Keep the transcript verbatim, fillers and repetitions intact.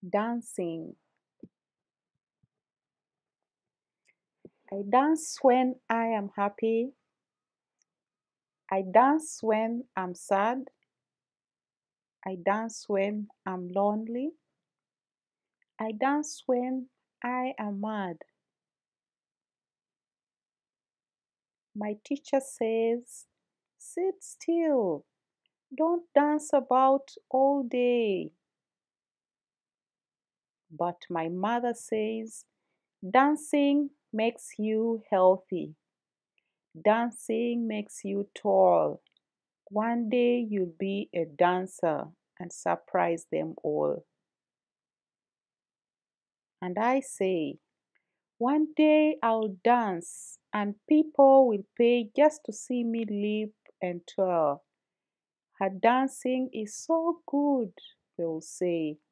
Dancing. I dance when I am happy. I dance when I'm sad. I dance when I'm lonely. I dance when I am mad. My teacher says, sit still. Don't dance about all day. But my mother says, dancing makes you healthy. Dancing makes you tall. One day you'll be a dancer and surprise them all. And I say, one day I'll dance and people will pay just to see me leap and twirl. Her dancing is so good, they'll say.